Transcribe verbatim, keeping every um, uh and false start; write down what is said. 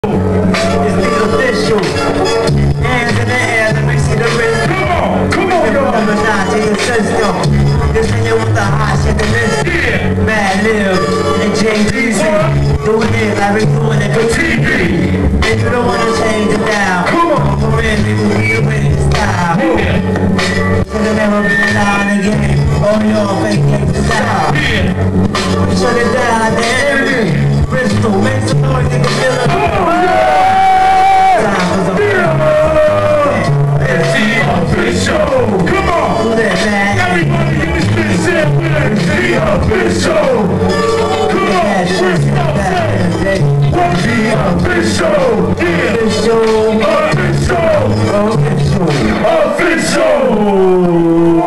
It's the official. Hands in the air, let me see the wrist. Come on, come on, y'all. Number nine to your system. This nigga with the hot shit in this. Yeah. Mad Lil and J D Z. Doing it like we doing it for T V. And you don't wanna change it down. Come on. For real, people, we the winning style. Yeah. Should've never been out in the game. All y'all fake games to style. Yeah. We shut it down, damn. Bristol, make some noise, nigga, feel it. Time for the official. Come on. Do that, man. Everybody in this bitch said we're the official. Come on. Bristol said we're the official. Yeah. Official. Official. Official. Official.